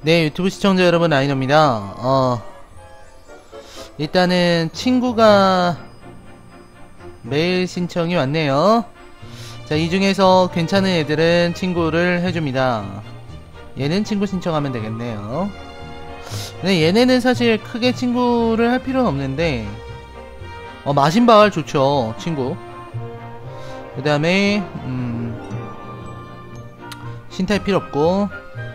네, 유튜브 시청자 여러분, 라이너입니다. 일단은 친구가 메일 신청이 왔네요. 자, 이 중에서 괜찮은 애들은 친구를 해줍니다. 얘는 친구 신청하면 되겠네요. 근데 얘네는 사실 크게 친구를 할 필요는 없는데, 마신바알 좋죠, 친구. 그 다음에 신탈 필요 없고,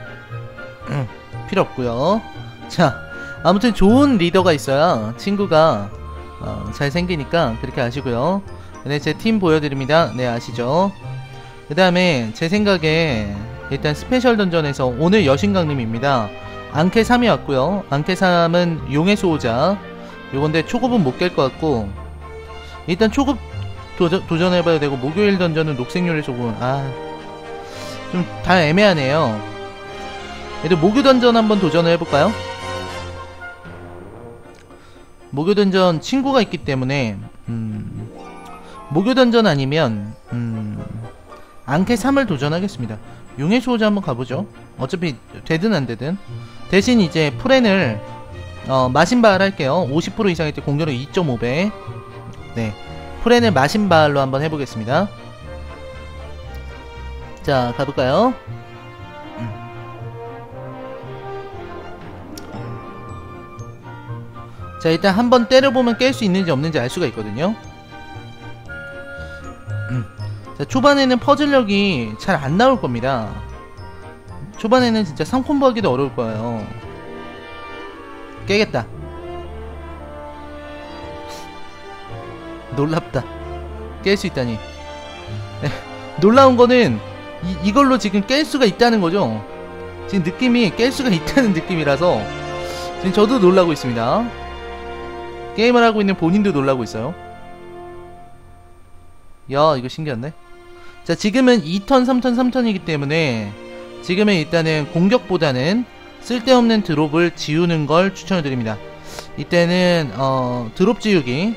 필요 없고요. 자, 아무튼 좋은 리더가 있어야 친구가 잘 생기니까 그렇게 아시고요. 네, 제 팀 보여드립니다. 네, 아시죠? 그 다음에 제 생각에 일단 스페셜 던전에서 오늘 여신강림입니다. 앙케 3이 왔고요. 앙케 3은 용의 수호자 요건데 초급은 못 깰 것 같고, 일단 초급 도전해봐야 되고, 목요일 던전은 녹색요리 소금 좀 다 애매하네요. 얘들 목요 던전 한번 도전을 해볼까요? 목요 던전 친구가 있기 때문에 목요 던전 아니면 앙케 3을 도전하겠습니다. 용의 수호자 한번 가보죠. 어차피 되든 안되든. 대신 이제 프렌을 마신바알 할게요. 50% 이상일 때 공격력 2.5배. 네, 프렌을 마신바알로 한번 해보겠습니다. 자, 가볼까요? 자, 일단 한번 때려보면 깰 수 있는지 없는지 알 수가 있거든요. 자, 초반에는 퍼즐력이 잘 안 나올 겁니다. 초반에는 진짜 3콤보 하기도 어려울 거예요. 깨겠다. 놀랍다. 깰 수 있다니. 네, 놀라운 거는 이걸로 지금 깰 수가 있다는 거죠. 지금 느낌이 깰 수가 있다는 느낌이라서 지금 저도 놀라고 있습니다. 게임을 하고 있는 본인도 놀라고 있어요. 야, 이거 신기한데? 자, 지금은 2턴, 3턴, 3턴이기 때문에 지금은 일단은 공격보다는 쓸데없는 드롭을 지우는 걸 추천해드립니다. 이때는 드롭 지우기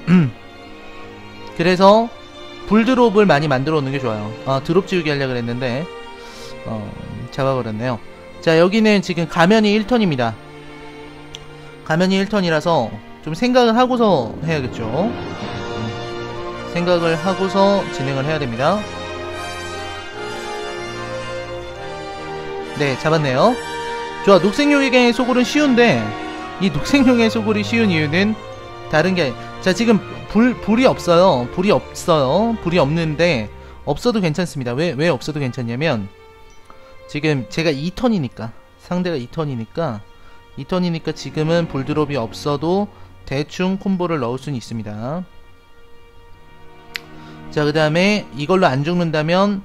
그래서 불드롭을 많이 만들어 놓는 게 좋아요. 드롭 지우기 하려고 그랬는데 잡아버렸네요. 자, 여기는 지금 가면이 1턴입니다 가면이 1턴이라서 좀 생각을 하고서 해야겠죠. 생각을 하고서 진행을 해야 됩니다. 네, 잡았네요. 좋아, 녹색용의 소굴은 쉬운데, 이 녹색용의 소굴이 쉬운 이유는 다른게, 자, 지금 불이 없어요. 불이 없어요. 불이 없는데 없어도 괜찮습니다. 왜 없어도 괜찮냐면, 지금 제가 2턴이니까, 상대가 2턴이니까 지금은 불드롭이 없어도 대충 콤보를 넣을 수는 있습니다. 자, 그 다음에 이걸로 안 죽는다면,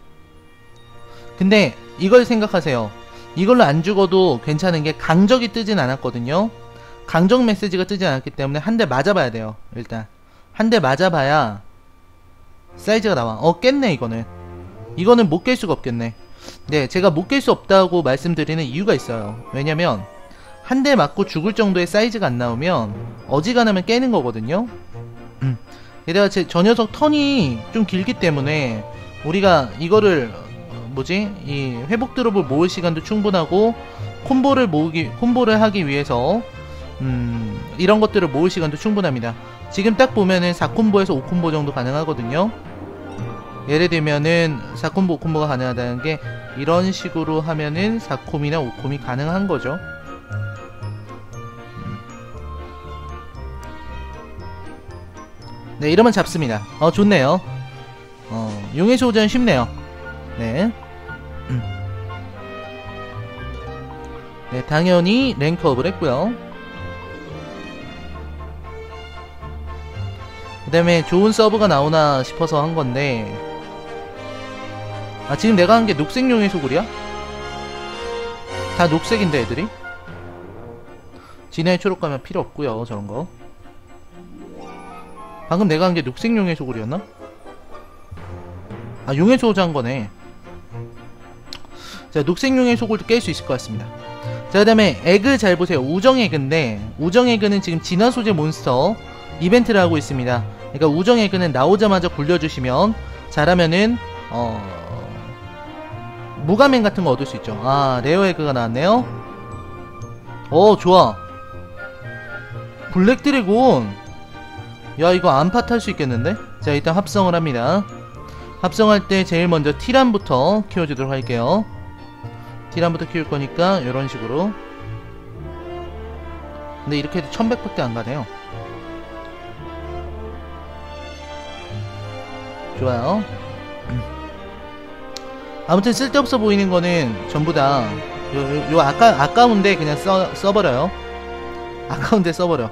근데 이걸 생각하세요. 이걸로 안 죽어도 괜찮은 게 강적이 뜨진 않았거든요. 강적 메시지가 뜨지 않았기 때문에 한 대 맞아봐야 돼요. 일단 한 대 맞아봐야 사이즈가 나와. 깼네. 이거는 못 깰 수가 없겠네. 네, 제가 못 깰 수 없다고 말씀드리는 이유가 있어요. 왜냐면 한 대 맞고 죽을 정도의 사이즈가 안 나오면 어지간하면 깨는 거거든요. 게다가 저 녀석 턴이 좀 길기 때문에 우리가 이거를 이 회복 드롭을 모을 시간도 충분하고 콤보를 하기 위해서 이런 것들을 모을 시간도 충분합니다. 지금 딱 보면은 4콤보에서 5콤보 정도 가능하거든요. 예를 들면은 4콤보 5콤보가 가능하다는 게 이런 식으로 하면은 4콤이나 5콤이 가능한 거죠. 네, 이러면 잡습니다. 좋네요. 용의 소전 쉽네요. 네. 네, 당연히 랭크업을 했고요. 그 다음에 좋은 서브가 나오나 싶어서 한 건데, 지금 내가 한 게 녹색용의 소굴이야? 다 녹색인데 애들이? 진화의 초록 가면 필요 없고요. 저런거 방금 내가 한 게 녹색용의 소굴이었나? 용의 소호자 한 거네. 자, 녹색용의 소굴도 깰 수 있을 것 같습니다. 자, 그 다음에 에그 잘 보세요. 우정에그인데, 우정에그는 지금 진화 소재 몬스터 이벤트를 하고 있습니다. 그러니까 우정에그는 나오자마자 굴려주시면 잘하면은 무가맨 같은 거 얻을 수 있죠. 레어 에그가 나왔네요. 좋아. 블랙 드래곤. 야, 이거 안파 탈 수 있겠는데? 자, 일단 합성을 합니다. 합성할 때 제일 먼저 티란부터 키워주도록 할게요. 티란부터 키울 거니까 이런 식으로. 근데 이렇게 해도 1100밖에 안 가네요. 좋아요. 아무튼 쓸데없어 보이는 거는 전부 다 요 아까운데 그냥 써버려요. 아까운데 써버려.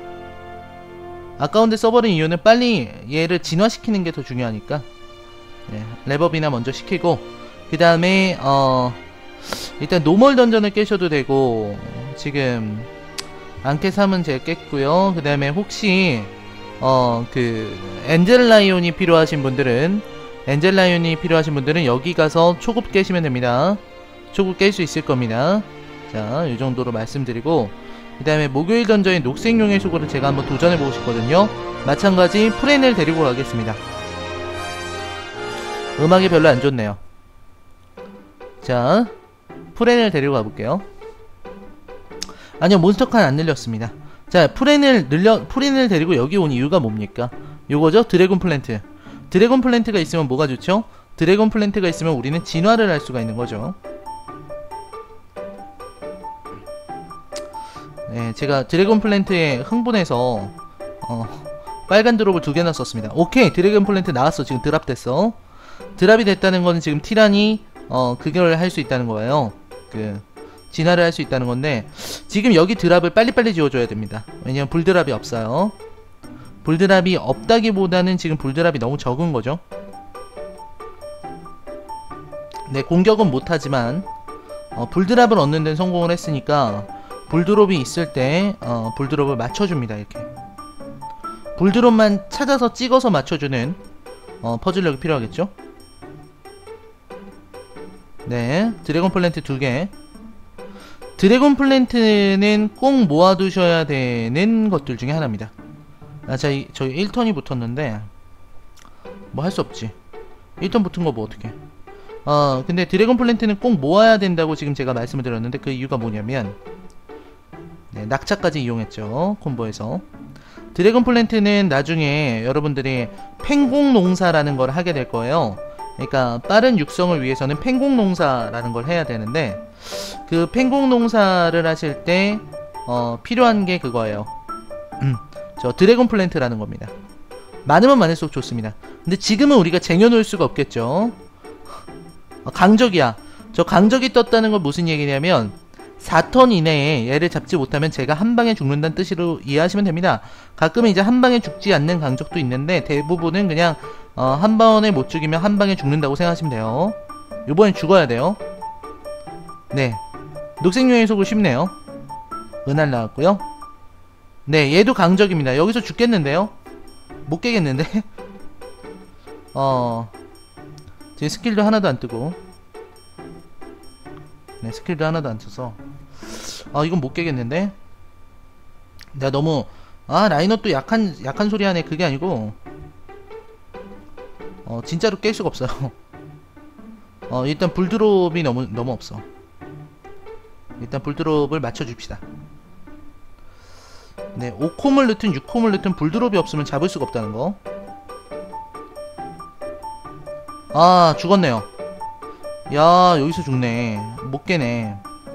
아까운데 써버린 이유는 빨리 얘를 진화시키는 게 더 중요하니까. 네, 랩업이나 먼저 시키고, 그 다음에 일단 노멀 던전을 깨셔도 되고, 지금 안케 3은 제가 깼고요. 그 다음에 혹시 엔젤 라이온이 필요하신 분들은 여기 가서 초급 깨시면 됩니다. 초급 깰 수 있을 겁니다. 자, 이 정도로 말씀드리고, 그 다음에 목요일 던전인 녹색용의 소굴을 제가 한번 도전해보고 싶거든요. 마찬가지 프렌을 데리고 가겠습니다. 음악이 별로 안 좋네요. 자, 프렌을 데리고 가볼게요. 아니요, 몬스터칸 안 늘렸습니다. 자, 프렌을 데리고 여기 온 이유가 뭡니까? 요거죠? 드래곤 플랜트. 드래곤 플랜트가 있으면 뭐가 좋죠? 드래곤 플랜트가 있으면 우리는 진화를 할 수가 있는 거죠. 네, 제가 드래곤 플랜트에 흥분해서 빨간 드롭을 2개나 썼습니다. 오케이, 드래곤 플랜트 나왔어. 지금 드랍 됐어. 드랍이 됐다는 건 지금 티란이 그걸 할 수 있다는 거예요. 진화를 할 수 있다는 건데, 지금 여기 드랍을 빨리빨리 지워줘야 됩니다. 왜냐면 불드랍이 없어요. 불드랍이 없다기보다는 지금 불드랍이 너무 적은 거죠. 네, 공격은 못하지만 불드랍을 얻는 데는 성공을 했으니까 불드롭이 있을 때 불드롭을 맞춰줍니다. 이렇게 불드롭만 찾아서 찍어서 맞춰주는 퍼즐력이 필요하겠죠. 네, 드래곤 플랜트 2개. 드래곤 플랜트는 꼭 모아두셔야 되는 것들 중에 하나입니다. 저희 1턴이 붙었는데 뭐 할 수 없지. 1턴 붙은 거 뭐 어떡해. 근데 드래곤 플랜트는 꼭 모아야 된다고 지금 제가 말씀을 드렸는데, 그 이유가 뭐냐면, 네, 낙차까지 이용했죠. 콤보에서. 드래곤 플랜트는 나중에 여러분들이 팽공 농사라는 걸 하게 될 거예요. 그러니까 빠른 육성을 위해서는 팽공 농사라는 걸 해야 되는데, 그 팽공 농사를 하실 때 필요한 게 그거예요. 저 드래곤 플랜트라는 겁니다. 많으면 많을수록 좋습니다. 근데 지금은 우리가 쟁여놓을 수가 없겠죠. 강적이야. 저 강적이 떴다는 건 무슨 얘기냐면, 4턴 이내에 얘를 잡지 못하면 제가 한방에 죽는다는 뜻으로 이해하시면 됩니다. 가끔은 이제 한방에 죽지 않는 강적도 있는데, 대부분은 그냥 한 번에 못 죽이면 한방에 죽는다고 생각하시면 돼요. 요번엔 죽어야 돼요. 네, 녹색용의 속을 쉽네요. 은할 나왔고요. 네, 얘도 강적입니다. 여기서 죽겠는데요? 못 깨겠는데? 지금 스킬도 하나도 안 뜨고. 네, 스킬도 하나도 안 쳐서 이건 못 깨겠는데? 내가 너무 라인업 또 약한 소리 하네. 그게 아니고 진짜로 깰 수가 없어요. 일단 불드롭이 너무 없어. 일단 불드롭을 맞춰줍시다. 네, 5콤을 넣든 6콤을 넣든 불드롭이 없으면 잡을 수가 없다는 거. 죽었네요. 야, 여기서 죽네. 못 깨네.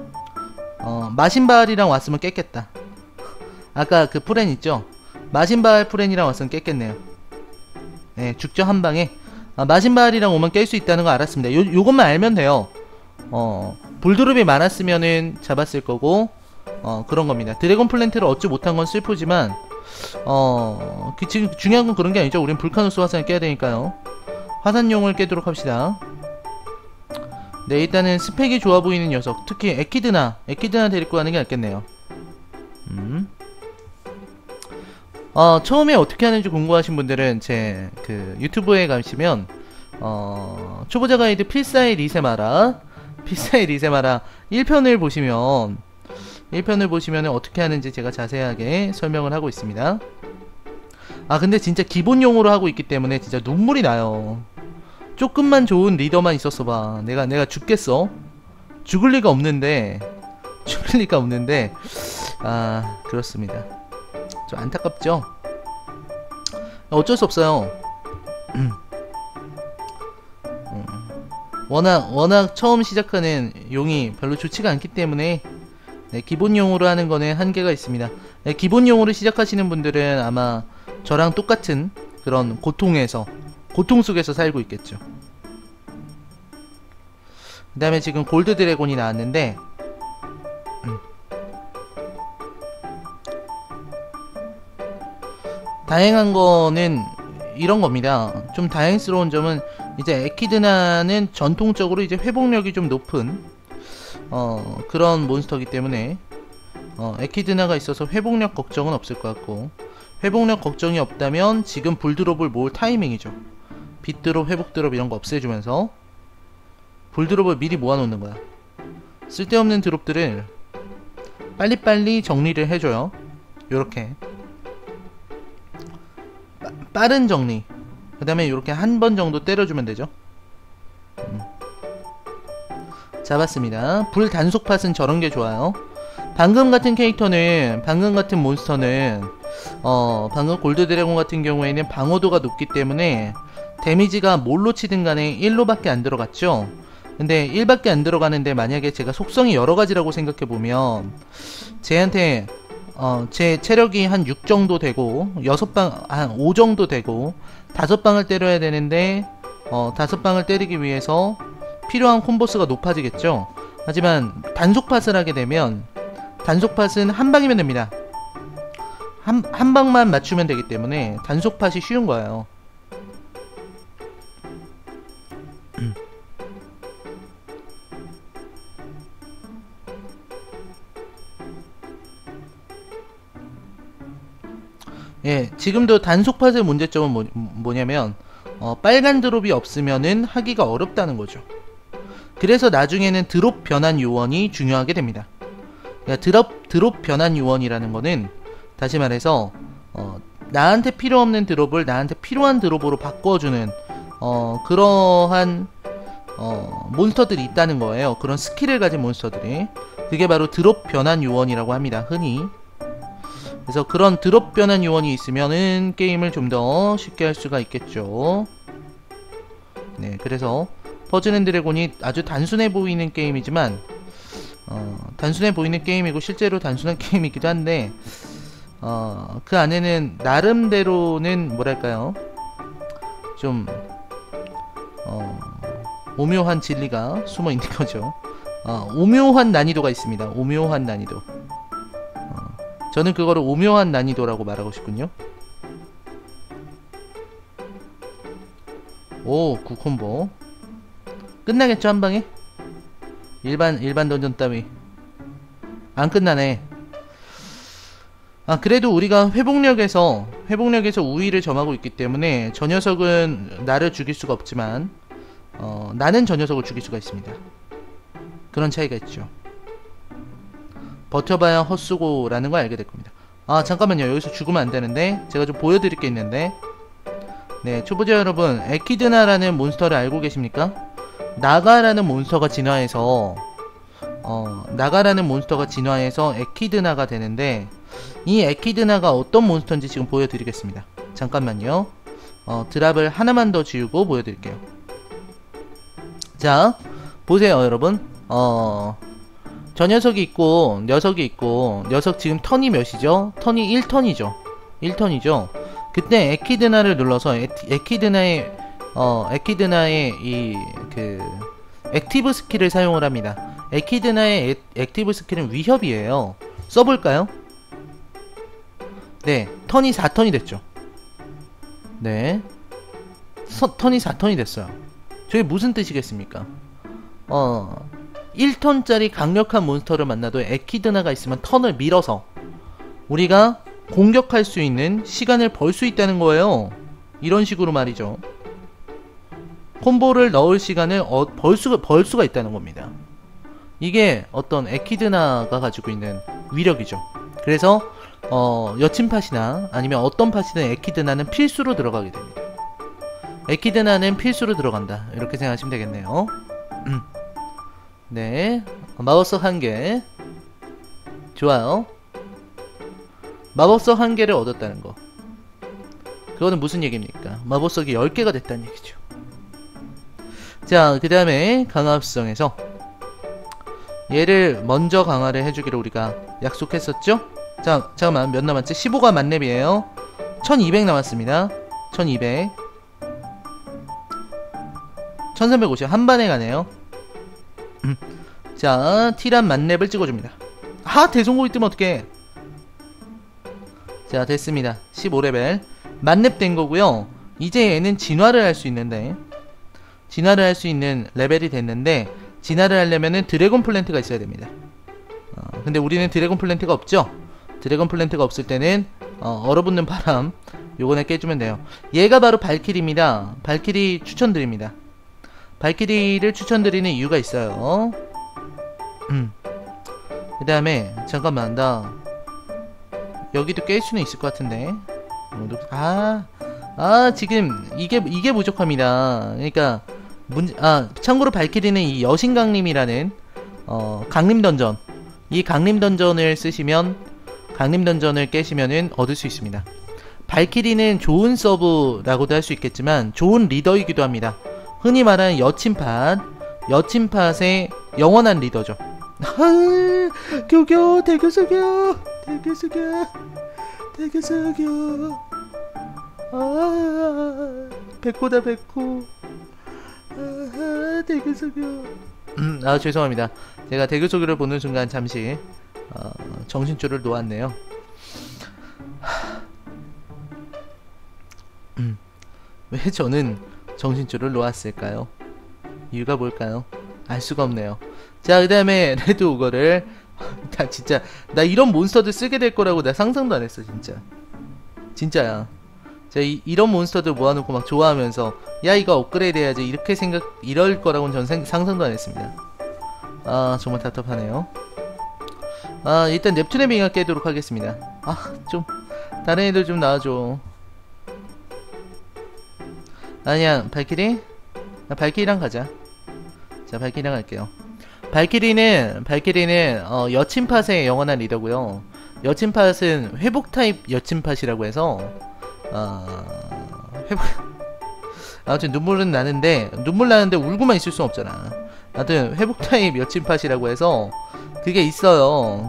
마신발이랑 왔으면 깼겠다. 아까 그 프렌 있죠? 마신발 프렌이랑 왔으면 깼겠네요. 네, 죽죠, 한 방에. 마신발이랑 오면 깰 수 있다는 거 알았습니다. 요것만 알면 돼요. 불드롭이 많았으면은 잡았을 거고, 그런 겁니다. 드래곤 플랜트를 얻지 못한 건 슬프지만, 지금 중요한 건 그런 게 아니죠. 우린 불카누스 화산을 깨야 되니까요. 화산용을 깨도록 합시다. 네, 일단은 스펙이 좋아 보이는 녀석, 특히 에키드나 데리고 가는 게 낫겠네요. 처음에 어떻게 하는지 궁금하신 분들은 제 유튜브에 가시면 초보자 가이드 필사의 리세마라 1편을 보시면 어떻게 하는지 제가 자세하게 설명을 하고 있습니다. 근데 진짜 기본용으로 하고 있기 때문에 진짜 눈물이 나요. 조금만 좋은 리더만 있었어 봐. 내가 죽겠어? 죽을 리가 없는데 쭈클리가 없는데 아 그렇습니다. 좀 안타깝죠. 어쩔 수 없어요. 워낙 처음 시작하는 용이 별로 좋지가 않기 때문에 네, 기본용으로 하는 거는 한계가 있습니다. 네, 기본용으로 시작하시는 분들은 아마 저랑 똑같은 그런 고통 속에서 살고 있겠죠. 그 다음에 지금 골드 드래곤이 나왔는데 다행한 거는 이런 겁니다. 좀 다행스러운 점은 이제 에키드나는 전통적으로 이제 회복력이 좀 높은 그런 몬스터이기 때문에 에키드나가 있어서 회복력 걱정은 없을 것 같고, 회복력 걱정이 없다면 지금 불드롭을 모을 타이밍이죠. 빛드롭, 회복드롭 이런 거 없애주면서 불드롭을 미리 모아놓는 거야. 쓸데없는 드롭들을 빨리빨리 정리를 해줘요. 요렇게 빠른 정리. 그 다음에 이렇게 한 번 정도 때려주면 되죠. 잡았습니다. 불 단속팟은 저런게 좋아요. 방금 같은 몬스터는 방금 골드 드래곤 같은 경우에는 방어도가 높기 때문에 데미지가 뭘로 치든 간에 1로밖에 안 들어갔죠. 근데 1밖에 안 들어가는데 만약에 제가 속성이 여러가지라고 생각해보면 쟤한테 제 체력이 한 6 정도 되고 6방 한 5 정도 되고 5방을 때려야 되는데 5방을 때리기 위해서 필요한 콤보수가 높아지겠죠. 하지만 단속팟을 하게 되면 단속팟은 한 방이면 됩니다. 한 방만 맞추면 되기 때문에 단속팟이 쉬운 거예요. 예, 지금도 단속팟의 문제점은 뭐냐면 빨간 드롭이 없으면은 하기가 어렵다는 거죠. 그래서 나중에는 드롭 변환 요원이 중요하게 됩니다. 그러니까 드롭 변환 요원이라는 거는 다시 말해서 나한테 필요 없는 드롭을 나한테 필요한 드롭으로 바꿔주는 그러한 몬스터들이 있다는 거예요. 그런 스킬을 가진 몬스터들이. 그게 바로 드롭 변환 요원이라고 합니다. 흔히. 그래서 그런 드롭 변환 요원이 있으면은 게임을 좀 더 쉽게 할 수가 있겠죠. 네, 그래서 퍼즐 앤 드래곤이 아주 단순해 보이는 게임이지만 단순해 보이는 게임이고 실제로 단순한 게임이기도 한데 그 안에는 나름대로는 뭐랄까요, 좀 오묘한 진리가 숨어 있는 거죠. 오묘한 난이도가 있습니다. 오묘한 난이도. 저는 그거를 오묘한 난이도라고 말하고 싶군요. 오, 9콤보 끝나겠죠, 한방에? 일반 던전 따위 안 끝나네. 그래도 우리가 회복력에서 우위를 점하고 있기 때문에 저 녀석은 나를 죽일 수가 없지만 나는 저 녀석을 죽일 수가 있습니다. 그런 차이가 있죠. 버텨봐야 헛수고라는 걸 알게 될 겁니다. 잠깐만요. 여기서 죽으면 안 되는데 제가 좀 보여드릴 게 있는데, 네, 초보자 여러분, 에키드나라는 몬스터를 알고 계십니까? 나가라는 몬스터가 진화해서 에키드나가 되는데, 이 에키드나가 어떤 몬스터인지 지금 보여드리겠습니다. 잠깐만요. 드랍을 하나만 더 지우고 보여드릴게요. 자, 보세요 여러분. 저 녀석이 있고 녀석 지금 턴이 몇이죠? 턴이 1턴이죠. 그때 에키드나를 눌러서 에키드나의 이 액티브 스킬을 사용을 합니다. 에키드나의 액티브 스킬은 위협이에요. 써볼까요? 네, 턴이 4턴이 됐죠. 네, 턴이 4턴이 됐어요. 저게 무슨 뜻이겠습니까? 1턴짜리 강력한 몬스터를 만나도 에키드나가 있으면 턴을 밀어서 우리가 공격할 수 있는 시간을 벌 수 있다는 거예요. 이런 식으로 말이죠. 콤보를 넣을 시간을 벌 수가 있다는 겁니다. 이게 어떤 에키드나가 가지고 있는 위력이죠. 그래서 여친팟이나 아니면 어떤 팟이든 에키드나는 필수로 들어가게 됩니다. 에키드나는 필수로 들어간다, 이렇게 생각하시면 되겠네요. 네, 마우스 1개. 좋아요. 마법석 1개를 얻었다는 거. 그거는 무슨 얘기입니까? 마법석이 10개가 됐다는 얘기죠. 자, 그 다음에 강화합성에서 얘를 먼저 강화를 해주기로 우리가 약속했었죠? 자, 잠깐만, 몇 남았지? 15가 만렙이에요. 1200 남았습니다. 1200. 1350. 한 반에 가네요. 자, 티란 만렙을 찍어줍니다. 대성공이 뜨면 어떡해. 자, 됐습니다. 15레벨. 만렙 된 거고요. 이제 얘는 진화를 할 수 있는데, 진화를 할 수 있는 레벨이 됐는데, 진화를 하려면은 드래곤 플랜트가 있어야 됩니다. 근데 우리는 드래곤 플랜트가 없죠? 드래곤 플랜트가 없을 때는, 얼어붙는 바람, 요거는 깨주면 돼요. 얘가 바로 발키리입니다. 발키리 추천드립니다. 발키리를 추천드리는 이유가 있어요. 그 다음에, 잠깐만, 나, 여기도 깰 수는 있을 것 같은데. 지금, 이게 부족합니다. 그러니까, 참고로 발키리는 이 여신강림이라는, 강림 던전. 이 강림 던전을 쓰시면, 강림 던전을 깨시면은 얻을 수 있습니다. 발키리는 좋은 서브라고도 할 수 있겠지만, 좋은 리더이기도 합니다. 흔히 말하는 여친팟의 영원한 리더죠. 교교, 대교석이요. 백호다, 백호. 대교석이요. 죄송합니다. 제가 대교석이를 보는 순간 잠시, 정신줄을 놓았네요. 왜 저는 정신줄을 놓았을까요? 이유가 뭘까요? 알 수가 없네요. 자, 그 다음에 레드 오거를 나 이런 몬스터들 쓰게 될 거라고 나 상상도 안 했어. 진짜야. 제가 이런 몬스터들 모아놓고 막 좋아하면서 야, 이거 업그레이드 해야지 이럴 거라고는 전 상상도 안 했습니다. 정말 답답하네요. 일단 넵튠의 빙하 깨도록 하겠습니다. 좀 다른 애들 좀 나와줘. 아니야, 발키리? 발키리랑 가자. 자, 발키리랑 갈게요. 발키리는 여친팟의 영원한 리더고요. 여친팟은 회복 타입 여친팟이라고 해서 아무튼 눈물 나는데 울고만 있을 순 없잖아. 아무튼 회복 타입 여친팟이라고 해서 그게 있어요.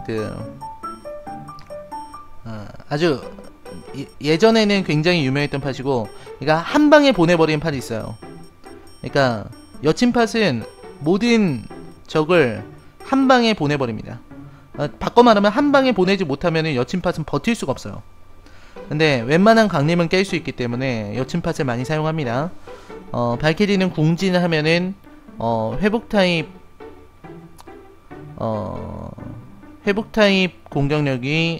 아주 예전에는 굉장히 유명했던 팟이고, 그러니까 한 방에 보내버리는 팟이 있어요. 그러니까 여친팟은 모든 적을 한 방에 보내버립니다. 바꿔 말하면 한 방에 보내지 못하면 여친팟은 버틸 수가 없어요. 근데 웬만한 강림은 깰 수 있기 때문에 여친팟을 많이 사용합니다. 발키리는 궁진하면은 회복 타입 공격력이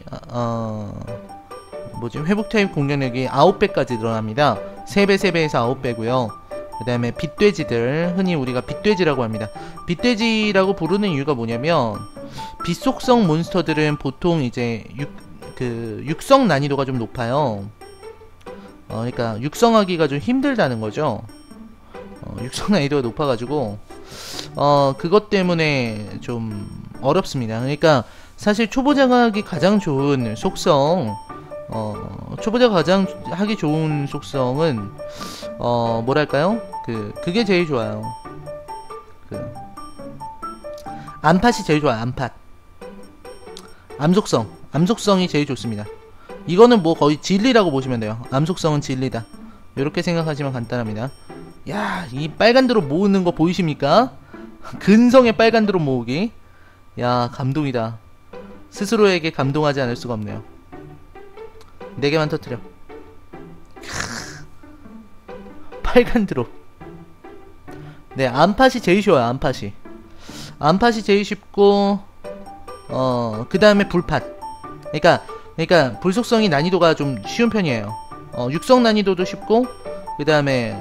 회복 타입 공격력이 9배까지 늘어납니다. 3배, 3배에서 9배고요. 그 다음에 빛돼지들, 흔히 우리가 빛돼지라고 합니다. 빛돼지라고 부르는 이유가 뭐냐면, 빛속성 몬스터들은 보통 이제 육성 난이도가 좀 높아요. 그러니까 육성하기가 좀 힘들다는 거죠. 육성 난이도가 높아가지고 그것 때문에 좀 어렵습니다. 그러니까 사실 초보자가 하기 가장 좋은 속성, 초보자가 가장 하기 좋은 속성은 뭐랄까요? 그게 제일 좋아요. 암팟이 제일 좋아요. 암팟. 암속성이 제일 좋습니다. 이거는 뭐 거의 진리라고 보시면 돼요. 암속성은 진리다. 이렇게 생각하시면 간단합니다. 야, 이 빨간 드롭 모으는 거 보이십니까? 근성의 빨간 드롭 모으기. 야, 감동이다. 스스로에게 감동하지 않을 수가 없네요. 4개만 터뜨려. 빨간 드롭. 네, 암팟이 제일 쉬워요. 암팟이 제일 쉽고, 그 다음에 불팟. 그러니까 불속성이 난이도가 좀 쉬운 편이에요. 육성 난이도도 쉽고, 그 다음에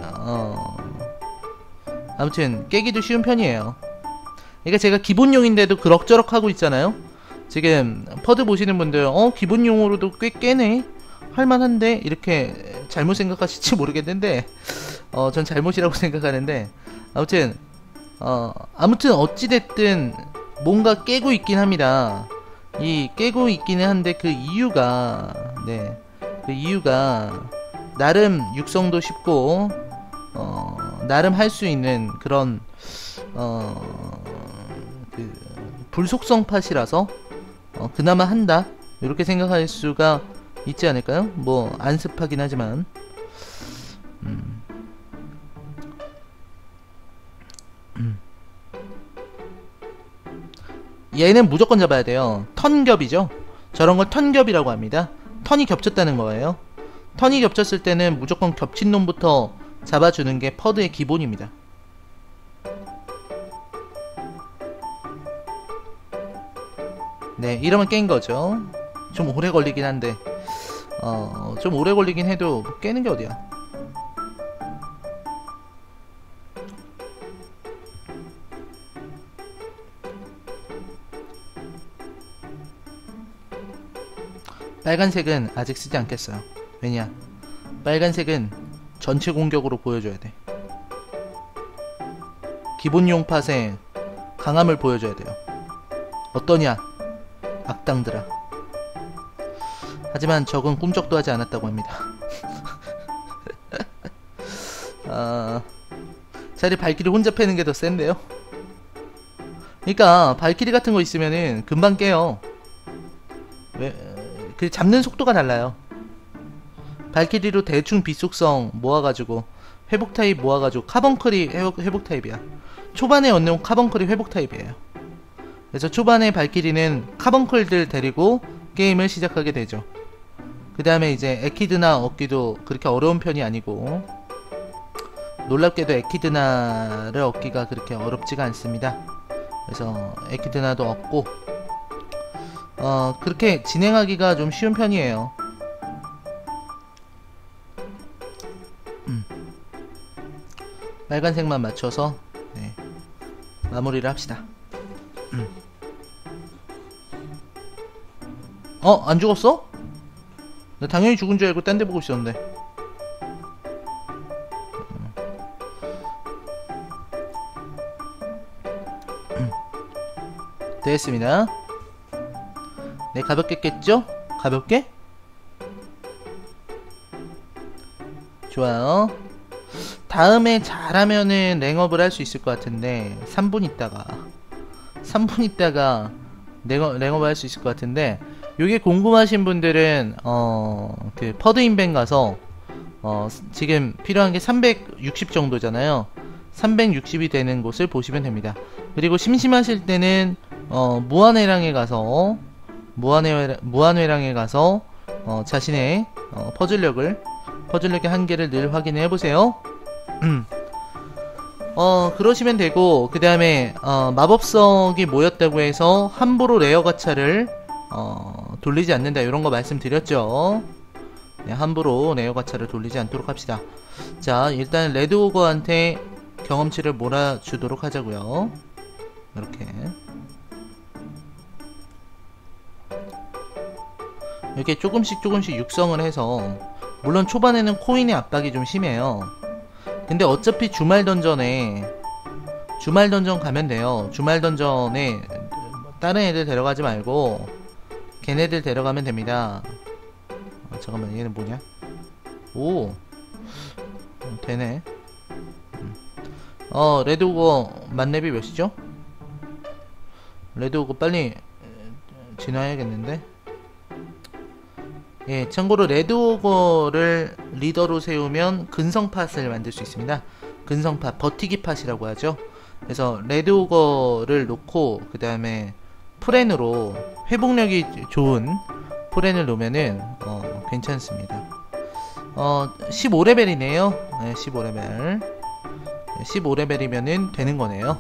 아무튼 깨기도 쉬운 편이에요. 그러니까 제가 기본용인데도 그럭저럭 하고 있잖아요. 지금 퍼드 보시는 분들 기본용으로도 꽤 깨네, 할만한데, 이렇게 잘못 생각하실지 모르겠는데 전 잘못이라고 생각하는데, 아무튼 어찌됐든 뭔가 깨고 있긴 합니다. 이 깨고 있기는 한데 그 이유가 네, 그 이유가 나름 육성도 쉽고 나름 할 수 있는 그런 그 불속성 팟이라서 그나마 한다 이렇게 생각할 수가 있지 않을까요? 뭐 안습하긴 하지만 얘는 무조건 잡아야 돼요. 턴겹이죠. 저런 걸 턴겹이라고 합니다. 턴이 겹쳤다는 거예요. 턴이 겹쳤을 때는 무조건 겹친 놈부터 잡아주는 게 퍼드의 기본입니다. 네, 이러면 깬 거죠. 좀 오래 걸리긴 한데 좀 오래 걸리긴 해도 깨는 게 어디야. 빨간색은 아직 쓰지 않겠어요. 왜냐, 빨간색은 전체 공격으로 보여줘야 돼. 기본용 팟의 강함을 보여줘야 돼요. 어떠냐 악당들아. 하지만 적은 꿈쩍도 하지 않았다고 합니다. 차라리 발키리 혼자 패는 게 더 센데요. 그니까 발키리 같은 거 있으면은 금방 깨요. 그 잡는 속도가 달라요. 발키리로 대충 비속성 모아가지고 회복 타입 모아가지고 카본클이 회복 타입이야. 초반에 얻는 카본클이 회복 타입이에요. 그래서 초반에 발키리는 카본클들 데리고 게임을 시작하게 되죠. 그 다음에 이제 에키드나 얻기도 그렇게 어려운 편이 아니고, 놀랍게도 에키드나를 얻기가 그렇게 어렵지가 않습니다. 그래서 에키드나도 얻고 그렇게 진행하기가 좀 쉬운 편이에요. 빨간색만 맞춰서 네, 마무리를 합시다. 안 죽었어? 나 당연히 죽은 줄 알고 딴 데 보고 있었는데. 됐습니다. 네, 가볍게 깼죠? 가볍게? 좋아요. 다음에 잘하면은 랭업을 할 수 있을 것 같은데 3분 있다가 랭업을 할 수 있을 것 같은데, 요게 궁금하신 분들은 그 퍼드인벤 가서 지금 필요한 게 360 정도잖아요. 360이 되는 곳을 보시면 됩니다. 그리고 심심하실 때는 무한회랑에 가서 자신의 퍼즐력의 한계를 늘 확인해 보세요. 그러시면 되고, 그 다음에 마법석이 모였다고 해서 함부로 레어 가차를 돌리지 않는다, 이런 거 말씀드렸죠. 네, 함부로 레어 가차를 돌리지 않도록 합시다. 자, 일단 레드오거한테 경험치를 몰아주도록 하자고요. 이렇게 이렇게 조금씩 육성을 해서, 물론 초반에는 코인의 압박이 좀 심해요. 근데 어차피 주말 던전 가면 돼요. 주말 던전에 다른 애들 데려가지 말고 걔네들 데려가면 됩니다. 잠깐만, 얘는 뭐냐? 오, 되네. 레드오거 만렙이 몇이죠? 레드오거 빨리 진화해야겠는데? 예, 참고로 레드오거를 리더로 세우면 근성팟을 만들 수 있습니다. 근성팟, 버티기 팟이라고 하죠. 그래서 레드오거를 놓고 그 다음에 프렌으로 회복력이 좋은 프렌을 놓으면은 괜찮습니다. 15레벨이네요. 네, 15레벨. 15레벨이면은 되는 거네요.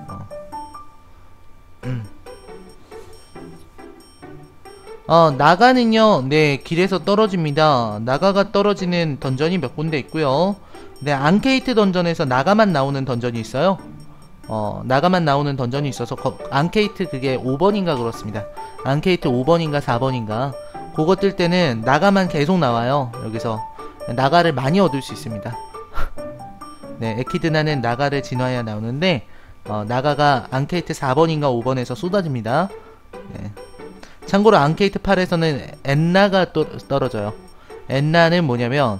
나가는요, 네, 길에서 떨어집니다. 나가가 떨어지는 던전이 몇 군데 있고요. 네, 앙케이트 던전에서 나가만 나오는 던전이 있어요. 나가만 나오는 던전이 있어서 앙케이트 그게 5번인가 그렇습니다. 앙케이트 5번인가 4번인가 그거 뜰 때는 나가만 계속 나와요. 여기서 나가를 많이 얻을 수 있습니다. 네, 에키드나는 나가를 진화해야 나오는데 나가가 앙케이트 4번인가 5번에서 쏟아집니다. 네. 참고로 앙케이트 8에서는 엔나가 떨어져요. 엔나는 뭐냐면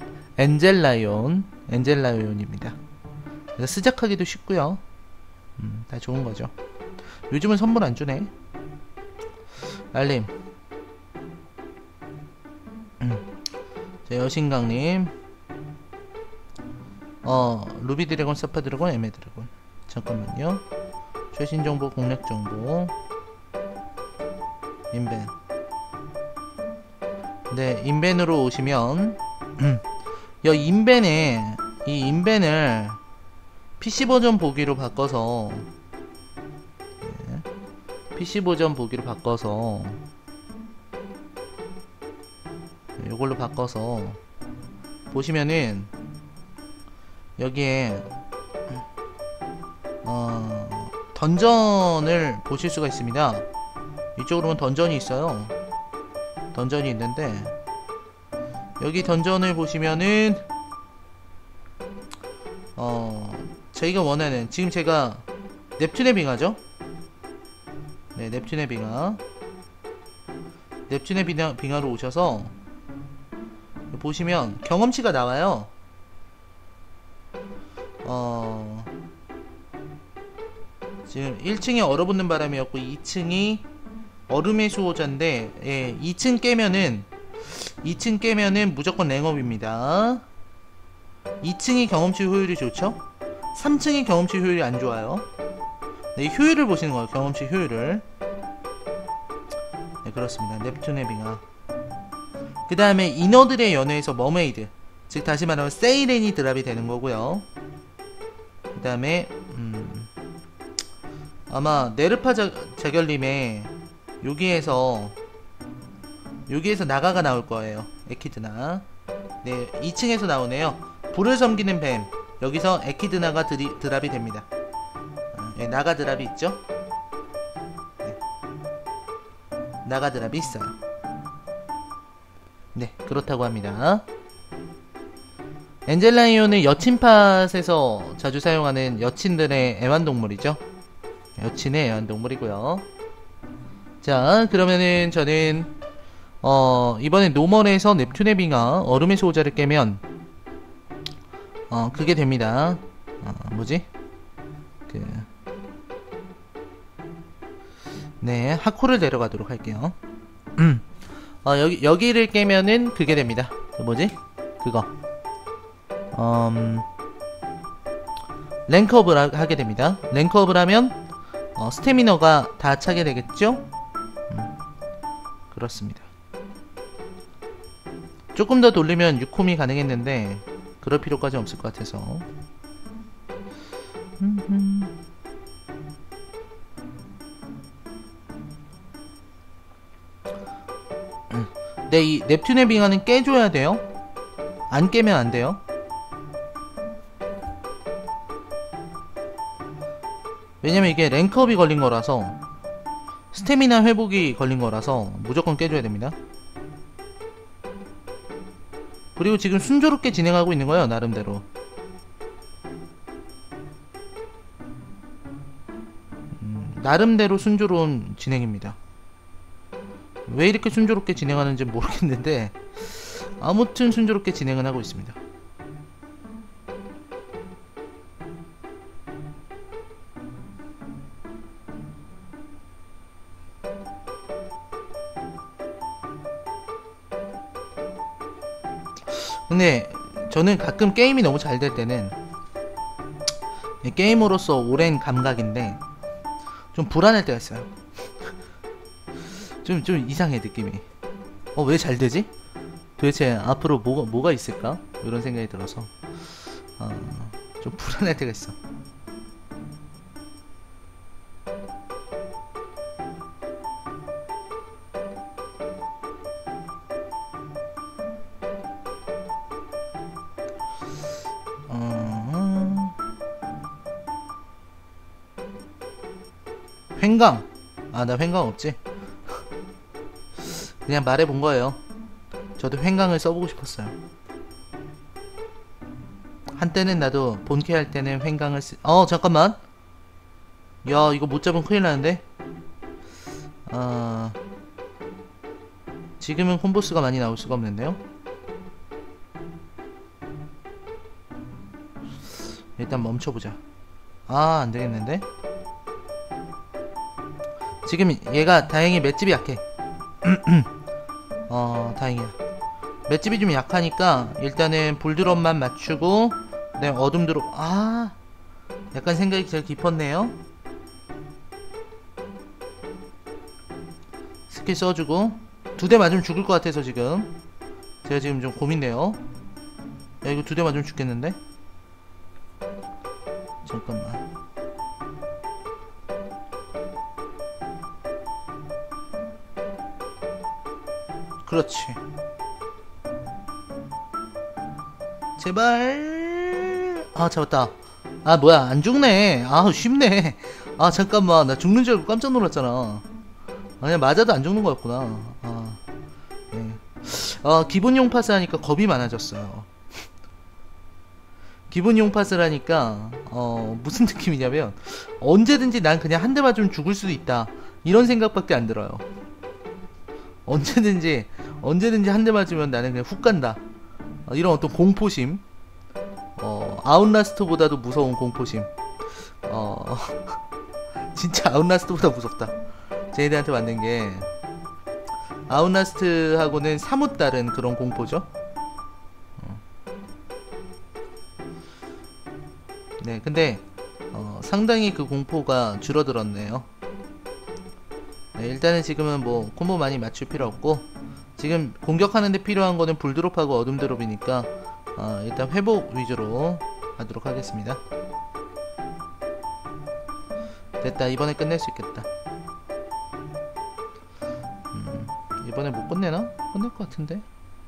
엔젤라이온입니다. 그래서 시작하기도 쉽고요. 다 좋은거죠. 요즘은 선물 안주네. 알림. 자, 여신강님. 루비 드래곤, 사파 드래곤, 에메 드래곤. 잠깐만요. 최신 정보, 공략 정보. 인벤. 네, 인벤으로 오시면 이 인벤을 PC 버전 보기로 바꿔서 PC 버전 보기로 바꿔서 이걸로 바꿔서 보시면은 여기에 던전을 보실 수가 있습니다. 이쪽으로 보면 던전이 있어요. 던전이 있는데 여기 던전을 보시면은 저희가 원하는, 지금 제가 넵튠의 빙하죠? 네, 넵튠의 빙하. 넵튠의 빙하로 오셔서 보시면 경험치가 나와요. 지금 1층에 얼어붙는 바람이었고 2층이 얼음의 수호자인데, 예, 2층 깨면은 무조건 랭업입니다. 2층이 경험치 효율이 좋죠? 3층이 경험치 효율이 안 좋아요. 네, 효율을 보시는 거예요. 경험치 효율을. 네, 그렇습니다. 넵튠의 빙하. 그 다음에 인어들의 연회에서 머메이드, 즉 다시 말하면 세이렌이 드랍이 되는 거고요. 그 다음에 아마 네르파 자결님의 여기에서 나가가 나올 거예요. 에키드나. 네, 2층에서 나오네요. 불을 섬기는 뱀. 여기서 에키드나가 드랍이 됩니다. 네, 나가 드랍이 있죠? 네. 나가 드랍이 있어요. 네, 그렇다고 합니다. 엔젤라이온은 여친팟에서 자주 사용하는 여친들의 애완동물이죠. 여친의 애완동물이고요. 자, 그러면은 저는 이번에 노멀에서 넵튠의 빙하 얼음의 수호자를 깨면 그게 됩니다. 뭐지? 네, 하코를 내려가도록 할게요. 여기를 깨면은 그게 됩니다. 뭐지? 그거. 랭크업을 하게 됩니다. 랭크업을 하면 스태미너가 다 차게 되겠죠? 그렇습니다. 조금 더 돌리면 6콤이 가능했는데 그럴 필요까지 없을 것 같아서. 네, 이 넵튠의 빙하는 깨줘야 돼요. 안 깨면 안 돼요. 왜냐면 이게 랭크업이 걸린 거라서, 스태미나 회복이 걸린 거라서 무조건 깨줘야 됩니다. 그리고 지금 순조롭게 진행하고 있는 거예요, 나름대로. 나름대로 순조로운 진행입니다. 왜 이렇게 순조롭게 진행하는지 모르겠는데 아무튼 순조롭게 진행은 하고 있습니다. 근데 저는 가끔 게임이 너무 잘 될 때는, 게임으로서 오랜 감각인데 좀 불안할 때가 있어요. 좀 이상해, 느낌이. 왜 잘 되지? 도대체 앞으로 뭐가 있을까? 이런 생각이 들어서 좀 불안할 때가 있어. 횡강. 나 횡강 없지. 그냥 말해본 거예요. 저도 횡강을 써보고 싶었어요. 한때는 나도 본캐 할 때는 횡강을 잠깐만. 야, 이거 못 잡으면 큰일 나는데. 지금은 콤보스가 많이 나올 수가 없는데요. 일단 멈춰보자. 아, 안되겠는데? 지금 얘가 다행히 맷집이 약해. 다행이야. 맷집이 좀 약하니까 일단은 볼드롭만 맞추고 그다음에 어둠 드롭. 아, 약간 생각이 제일 깊었네요. 스킬 써주고 2대 맞으면 죽을 것 같아서 지금 제가 지금 좀 고민돼요. 야, 이거 2대 맞으면 죽겠는데? 잠깐만. 그렇지. 제발. 아, 잡았다. 아, 뭐야, 안 죽네. 아, 쉽네. 아, 잠깐만, 나 죽는 줄 알고 깜짝 놀랐잖아. 아니, 맞아도 안 죽는 거였구나. 아, 네. 기본용 파스 하니까 겁이 많아졌어요. 기본용 파스를 하니까 무슨 느낌이냐면 언제든지 난 그냥 한 대 맞으면 죽을 수도 있다, 이런 생각밖에 안 들어요. 언제든지 한 대 맞으면 나는 그냥 훅 간다, 이런 어떤 공포심. 아웃라스트보다도 무서운 공포심. 진짜 아웃라스트보다 무섭다. 쟤네들한테 맞는 게 아웃라스트하고는 사뭇 다른 그런 공포죠. 네, 근데 상당히 그 공포가 줄어들었네요. 네, 일단은 지금은 뭐 콤보 많이 맞출 필요 없고, 지금 공격하는데 필요한 거는 불드롭하고 어둠 드롭이니까 일단 회복 위주로 하도록 하겠습니다. 됐다. 이번에 끝낼 수 있겠다. 이번에 못 끝내나? 끝낼 것 같은데?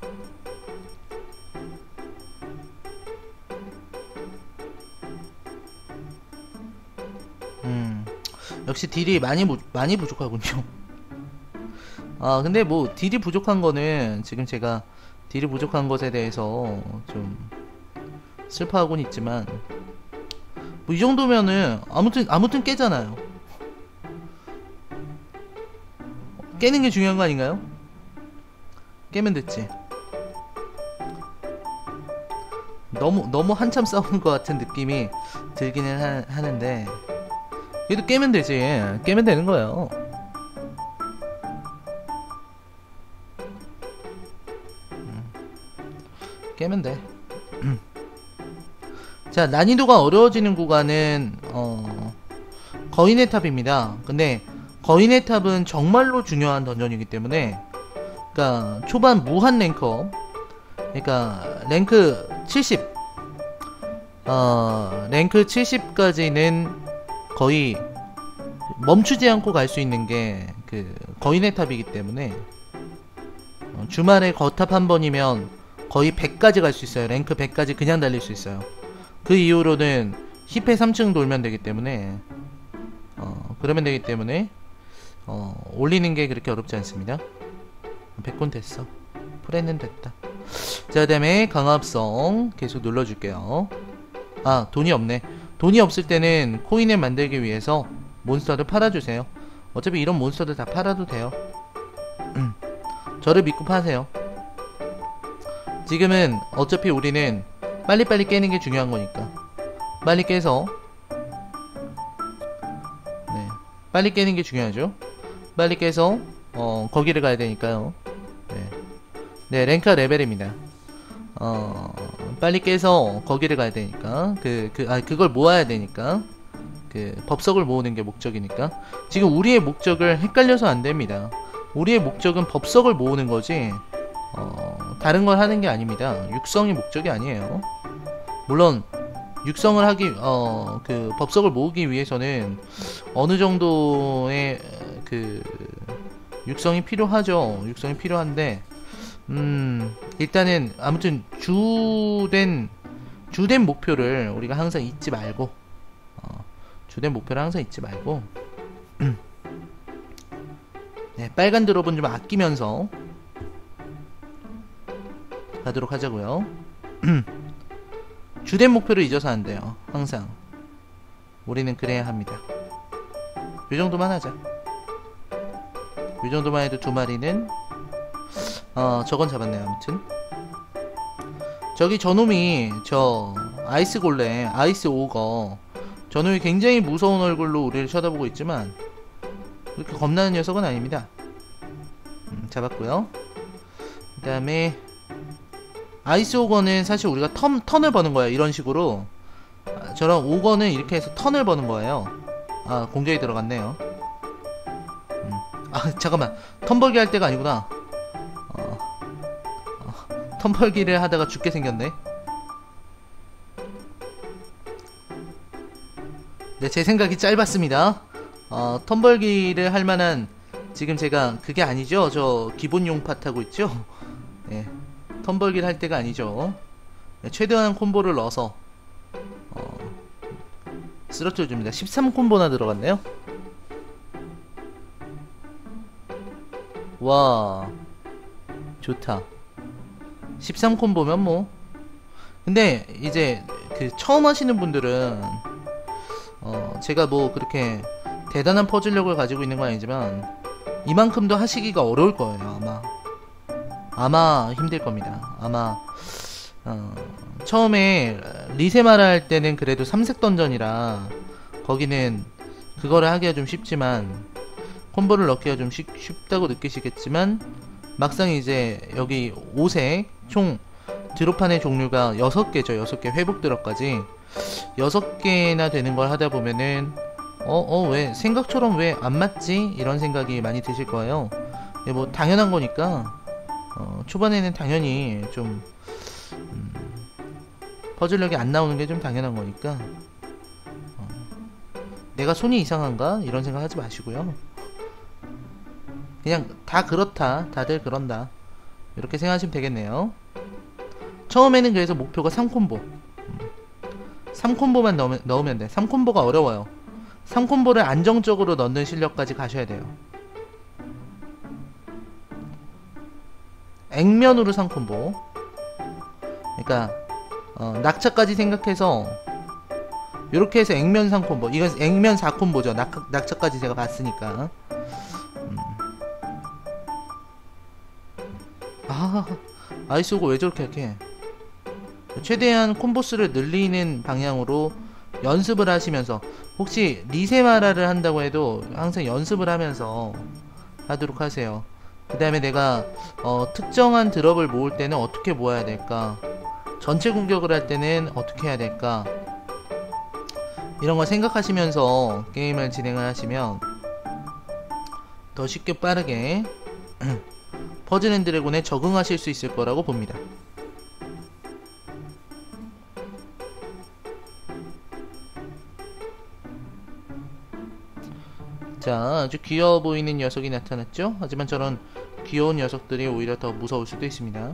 역시 딜이 많이 부족하군요. 근데 뭐 딜이 부족한 거는 지금 제가 딜이 부족한 것에 대해서 좀 슬퍼하곤 있지만, 뭐 이 정도면은 아무튼 깨잖아요. 깨는 게 중요한 거 아닌가요? 깨면 됐지. 너무 한참 싸우는 것 같은 느낌이 들기는 하는데, 그래도 깨면 되지. 깨면 되는 거예요. 깨면 돼. 자, 난이도가 어려워지는 구간은 거인의 탑입니다. 근데 거인의 탑은 정말로 중요한 던전이기 때문에, 그러니까 초반 무한 랭커, 그러니까 랭크 70, 랭크 70까지는 거의 멈추지 않고 갈 수 있는 게 그 거인의 탑이기 때문에, 주말에 거탑 한 번이면 거의 100까지 갈 수 있어요. 랭크 100까지 그냥 달릴 수 있어요. 그 이후로는 힙해 3층 돌면 되기 때문에 그러면 되기 때문에 올리는 게 그렇게 어렵지 않습니다. 100권 됐어. 프레는 됐다. 자, 그 다음에 강압성 계속 눌러줄게요. 아, 돈이 없네. 돈이 없을 때는 코인을 만들기 위해서 몬스터를 팔아주세요. 어차피 이런 몬스터들 다 팔아도 돼요. 저를 믿고 파세요. 지금은 어차피 우리는 빨리빨리 깨는 게 중요한 거니까 빨리 깨서, 네, 빨리 깨는 게 중요하죠. 빨리 깨서 거기를 가야 되니까요. 네, 랭카 레벨입니다. 빨리 깨서 거기를 가야 되니까 그걸 모아야 되니까, 그 법석을 모으는 게 목적이니까. 지금 우리의 목적을 헷갈려서 안 됩니다. 우리의 목적은 법석을 모으는 거지 다른 걸 하는 게 아닙니다. 육성이 목적이 아니에요. 물론 육성을 하기 그 법석을 모으기 위해서는 어느 정도의 그 육성이 필요하죠. 육성이 필요한데 일단은 아무튼 주된 목표를 우리가 항상 잊지 말고 네, 빨간 드롭은 좀 아끼면서 가도록 하자고요. 주된 목표를 잊어서 안 돼요. 항상 우리는 그래야 합니다. 이 정도만 하자. 이 정도만 해도 두 마리는 저건 잡았네요. 아무튼 저기 저놈이 저 아이스 골렘, 아이스 오거, 저놈이 굉장히 무서운 얼굴로 우리를 쳐다보고 있지만 그렇게 겁나는 녀석은 아닙니다. 잡았고요. 그 다음에 아이스 오거는 사실 우리가 턴을 버는 거예요. 이런 식으로. 저런 오거는 이렇게 해서 턴을 버는 거예요. 공격이 들어갔네요. 잠깐만, 턴 벌기 할 때가 아니구나. 턴 벌기를 하다가 죽게 생겼네. 네, 제 생각이 짧았습니다. 턴 벌기를 할 만한, 지금 제가 그게 아니죠. 저 기본용 팟 하고 있죠. 네, 턴 벌기를 할 때가 아니죠. 네, 최대한 콤보를 넣어서 쓰러뜨려 줍니다. 13콤보나 들어갔네요. 와, 좋다. 13콤보면 뭐. 근데 이제 그 처음 하시는 분들은 제가 뭐 그렇게 대단한 퍼즐력을 가지고 있는 건 아니지만 이만큼도 하시기가 어려울 거예요. 아마 힘들 겁니다. 아마 처음에 리세마라 할 때는 그래도 3색 던전이라 거기는 그거를 하기가 좀 쉽지만, 콤보를 넣기가 좀 쉽다고 느끼시겠지만, 막상 이제 여기 5색 총 드롭판의 종류가 6개죠. 6개 회복 드롭까지 6개나 되는 걸 하다 보면은 왜 생각처럼 왜 안 맞지? 이런 생각이 많이 드실 거예요. 뭐 당연한 거니까 초반에는 당연히 좀 퍼즐력이 안 나오는 게 좀 당연한 거니까 내가 손이 이상한가? 이런 생각 하지 마시고요. 그냥 다 그렇다, 다들 그런다, 이렇게 생각하시면 되겠네요. 처음에는 그래서 목표가 3콤보 3콤보만 넣으면 돼. 3콤보가 어려워요. 3콤보를 안정적으로 넣는 실력까지 가셔야 돼요. 액면으로 3콤보, 그러니까 낙차까지 생각해서 요렇게 해서 액면 3콤보, 이건 액면 4콤보죠. 낙차까지 제가 봤으니까. 아이스 오고 왜 저렇게 할게. 최대한 콤보수를 늘리는 방향으로 연습을 하시면서, 혹시 리세마라를 한다고 해도 항상 연습을 하면서 하도록 하세요. 그 다음에 내가 특정한 드롭을 모을 때는 어떻게 모아야 될까, 전체 공격을 할 때는 어떻게 해야 될까, 이런 걸 생각하시면서 게임을 진행을 하시면 더 쉽게 빠르게 퍼즐 앤 드래곤에 적응하실 수 있을 거라고 봅니다. 자, 아주 귀여워 보이는 녀석이 나타났죠? 하지만 저런 귀여운 녀석들이 오히려 더 무서울 수도 있습니다.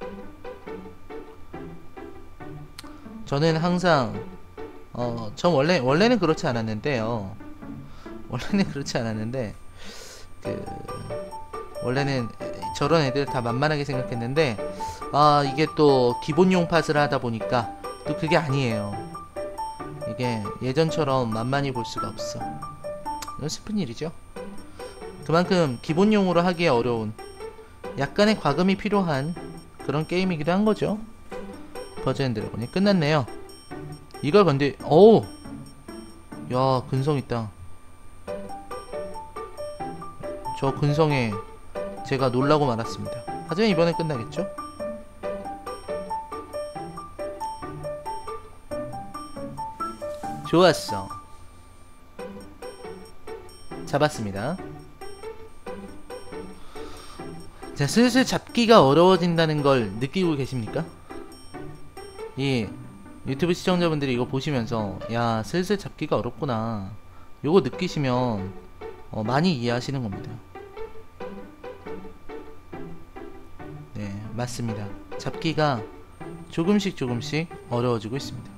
저는 항상 전 원래는 그렇지 않았는데요. 원래는 그렇지 않았는데 원래는 저런 애들 다 만만하게 생각했는데, 이게 또 기본용 팟을 하다 보니까 또 그게 아니에요. 이게 예전처럼 만만히 볼 수가 없어. 이건 슬픈 일이죠. 그만큼 기본용으로 하기에 어려운, 약간의 과금이 필요한 그런 게임이기도 한 거죠. 퍼즐 앤 드래곤이 끝났네요. 이걸 어우, 야, 근성 있다. 저 근성에 제가 놀라고 말았습니다. 하지만 이번엔 끝나겠죠? 좋았어. 잡았습니다. 자, 슬슬 잡기가 어려워진다는 걸 느끼고 계십니까? 이 유튜브 시청자분들이 이거 보시면서 야, 슬슬 잡기가 어렵구나, 요거 느끼시면 많이 이해하시는 겁니다. 네, 맞습니다. 잡기가 조금씩 어려워지고 있습니다.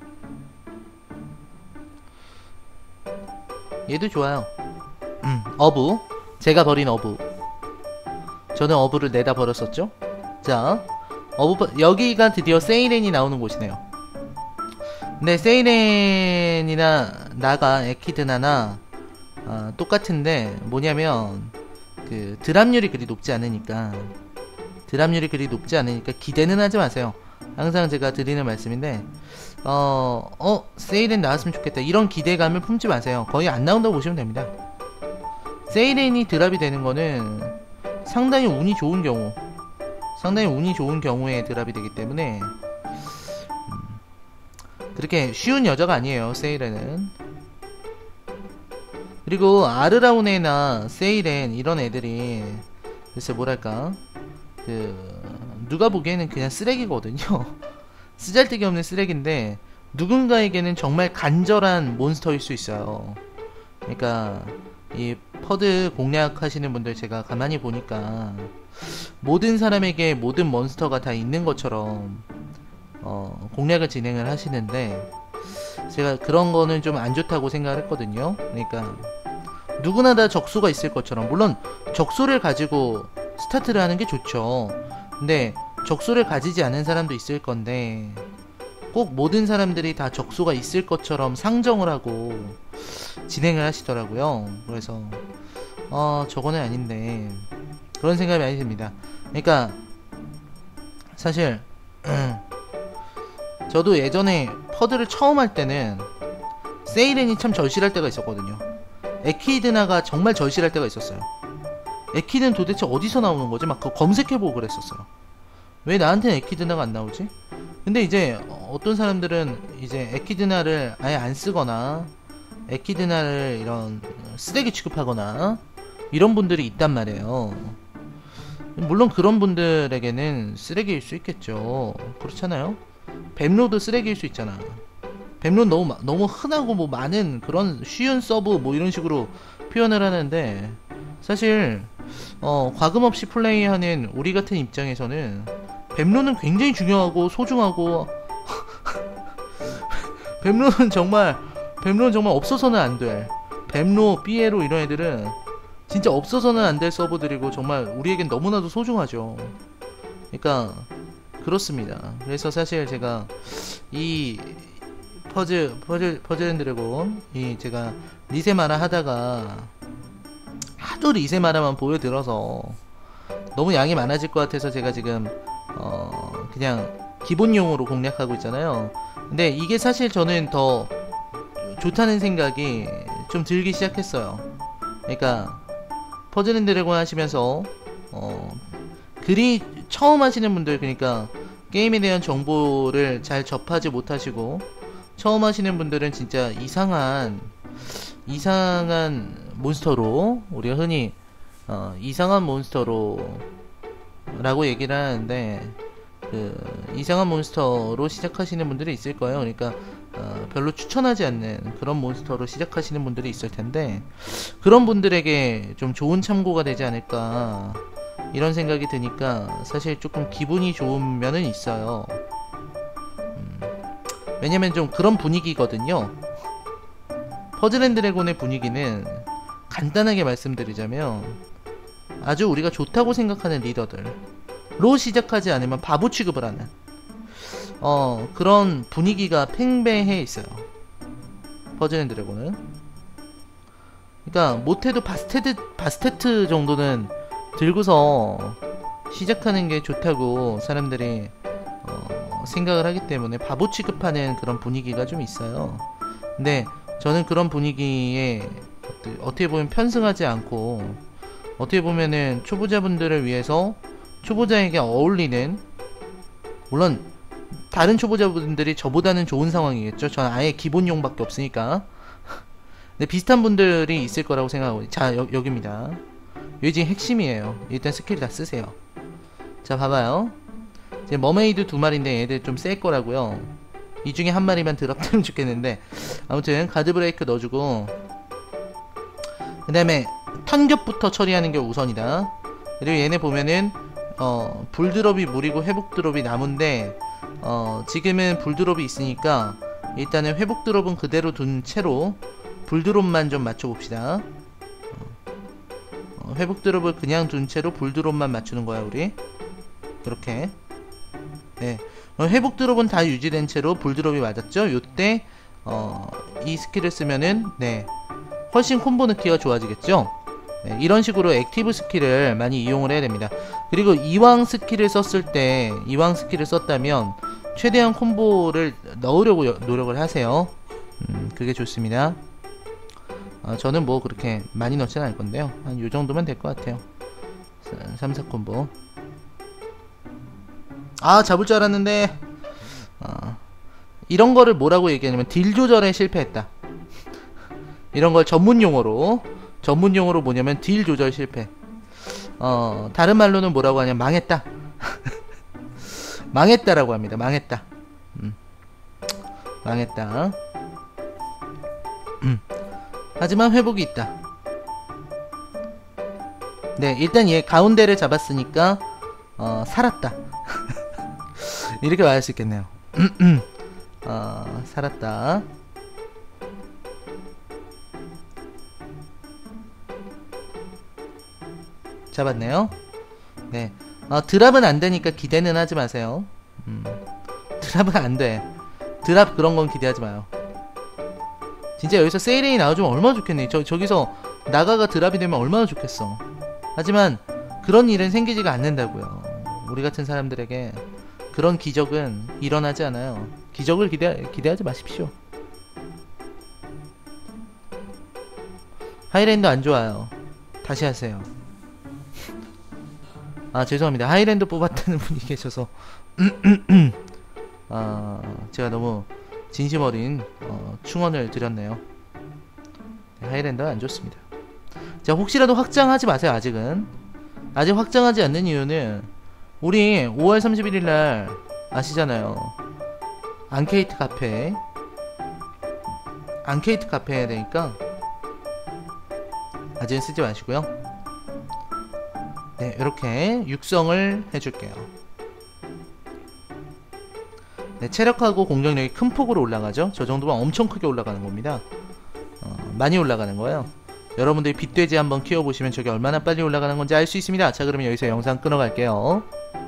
얘도 좋아요. 어부, 제가 버린 어부. 저는 어부를 내다 버렸었죠. 자, 여기가 드디어 세이렌이 나오는 곳이네요. 근데 세이렌이나 나가 에키드나나 똑같은데 뭐냐면 그 드랍률이 그리 높지 않으니까, 드랍률이 그리 높지 않으니까 기대는 하지 마세요. 항상 제가 드리는 말씀인데 세일엔 나왔으면 좋겠다 이런 기대감을 품지 마세요. 거의 안 나온다고 보시면 됩니다. 세일엔이 드랍이 되는 거는 상당히 운이 좋은 경우에 드랍이 되기 때문에 그렇게 쉬운 여자가 아니에요, 세일엔은. 그리고 아르라운에나 세일엔 이런 애들이 글쎄 뭐랄까 누가 보기에는 그냥 쓰레기거든요. 쓰잘데기 없는 쓰레기인데 누군가에게는 정말 간절한 몬스터일 수 있어요. 그러니까 이 퍼드 공략하시는 분들 제가 가만히 보니까 모든 사람에게 모든 몬스터가 다 있는 것처럼 공략을 진행을 하시는데 제가 그런 거는 좀 안 좋다고 생각을 했거든요. 그러니까 누구나 다 적수가 있을 것처럼, 물론 적수를 가지고 스타트를 하는 게 좋죠. 근데 적수를 가지지 않은 사람도 있을 건데 꼭 모든 사람들이 다 적수가 있을 것처럼 상정을 하고 진행을 하시더라고요. 그래서 저거는 아닌데 그런 생각이 많이 듭니다. 그러니까 사실 저도 예전에 퍼드를 처음 할 때는 세이렌이 참 절실할 때가 있었거든요. 에키드나가 정말 절실할 때가 있었어요. 에키드는 도대체 어디서 나오는 거지? 막 그거 검색해보고 그랬었어요. 왜 나한테는 에키드나가 안 나오지? 근데 이제 어떤 사람들은 이제 에키드나를 아예 안 쓰거나 에키드나를 이런 쓰레기 취급하거나 이런 분들이 있단 말이에요. 물론 그런 분들에게는 쓰레기일 수 있겠죠. 그렇잖아요. 뱀로도 쓰레기일 수 있잖아. 뱀론 너무 흔하고 뭐 많은 그런 쉬운 서브 뭐 이런 식으로 표현을 하는데 사실 과금 없이 플레이하는 우리 같은 입장에서는 뱀론은 굉장히 중요하고 소중하고 뱀론은 정말 없어서는 안 될, 뱀로, 삐에로 이런 애들은 진짜 없어서는 안 될 서버들이고 정말 우리에겐 너무나도 소중하죠. 그러니까 그렇습니다. 그래서 사실 제가 이 퍼즐 앤 드래곤 제가 리세마라 하다가 하도 리세마라만 보여들어서 너무 양이 많아질 것 같아서 제가 지금 그냥 기본용으로 공략하고 있잖아요. 근데 이게 사실 저는 더 좋다는 생각이 좀 들기 시작했어요. 그러니까 퍼즐 앤 드래곤 하시면서 그리 처음 하시는 분들, 그러니까 게임에 대한 정보를 잘 접하지 못하시고 처음 하시는 분들은 진짜 이상한 몬스터로, 우리가 흔히 이상한 몬스터로 라고 얘기를 하는데 이상한 몬스터로 시작하시는 분들이 있을 거예요. 그러니까 별로 추천하지 않는 그런 몬스터로 시작하시는 분들이 있을 텐데 그런 분들에게 좀 좋은 참고가 되지 않을까 이런 생각이 드니까 사실 조금 기분이 좋은 면은 있어요. 왜냐면 좀 그런 분위기거든요. 퍼즐 앤 드래곤의 분위기는 간단하게 말씀드리자면 아주 우리가 좋다고 생각하는 리더들로 시작하지 않으면 바보 취급을 하는 그런 분위기가 팽배해 있어요. 퍼즐 앤 드래곤은. 그러니까 못해도 바스테트 정도는 들고서 시작하는 게 좋다고 사람들이 생각을 하기 때문에 바보 취급하는 그런 분위기가 좀 있어요. 근데 저는 그런 분위기에 어떻게 보면 편승하지 않고 어떻게 보면은 초보자분들을 위해서 초보자에게 어울리는, 물론 다른 초보자분들이 저보다는 좋은 상황이겠죠. 저는 아예 기본용밖에 없으니까. 근데 비슷한 분들이 있을 거라고 생각하고, 자 여기입니다. 여기 지금 핵심이에요. 일단 스킬 다 쓰세요. 자 봐봐요. 이제 머메이드 2마리인데 얘들 좀 셀 거라고요. 이 중에 한 마리만 드랍되면 좋겠는데 아무튼 가드 브레이크 넣어주고 그 다음에 턴겹부터 처리하는 게 우선이다. 그리고 얘네 보면은 불드롭이 물이고 회복 드롭이 나무인데 지금은 불드롭이 있으니까 일단은 회복 드롭은 그대로 둔 채로 불드롭만 좀 맞춰봅시다. 회복 드롭을 그냥 둔 채로 불드롭만 맞추는 거야 우리. 이렇게. 네. 회복 드롭은 다 유지된 채로 불드롭이 맞았죠. 요때 이 스킬을 쓰면은 네 훨씬 콤보 넣기가 좋아지겠죠. 네, 이런 식으로 액티브 스킬을 많이 이용을 해야 됩니다. 그리고 이왕 스킬을 썼을 때, 이왕 스킬을 썼다면 최대한 콤보를 넣으려고 노력을 하세요. 그게 좋습니다. 저는 뭐 그렇게 많이 넣지는 않을 건데요. 한 요 정도면 될 것 같아요. 3, 4 콤보. 잡을 줄 알았는데, 이런 거를 뭐라고 얘기하냐면 딜 조절에 실패했다. 이런 걸 전문용어로 뭐냐면 딜 조절 실패. 다른 말로는 뭐라고 하냐면 망했다. 망했다라고 합니다. 망했다. 망했다. 하지만 회복이 있다. 네, 일단 얘 가운데를 잡았으니까 살았다. 이렇게 말할 수 있겠네요. 살았다. 잡았네요. 네. 드랍은 안 되니까 기대는 하지 마세요. 드랍은 안 돼. 드랍 그런 건 기대하지 마요. 진짜 여기서 세이렌이 나와주면 얼마나 좋겠니? 저기서 나가가 드랍이 되면 얼마나 좋겠어. 하지만 그런 일은 생기지가 않는다고요. 우리 같은 사람들에게 그런 기적은 일어나지 않아요. 기적을 기대하지 마십시오. 하이랜드 안 좋아요. 다시 하세요. 죄송합니다. 하이랜드 뽑았다는 분이 계셔서 제가 너무 진심 어린 충언을 드렸네요. 네, 하이랜드는 안 좋습니다. 자, 혹시라도 확장하지 마세요. 아직 확장하지 않는 이유는 우리 5월 31일날 아시잖아요. 앙케이트 카페 해야 되니까 아직은 쓰지 마시고요. 네, 이렇게 육성을 해줄게요. 네, 체력하고 공격력이 큰 폭으로 올라가죠. 저 정도면 엄청 크게 올라가는 겁니다. 많이 올라가는 거예요. 여러분들이 빗돼지 한번 키워보시면 저게 얼마나 빨리 올라가는 건지 알 수 있습니다. 자, 그러면 여기서 영상 끊어갈게요.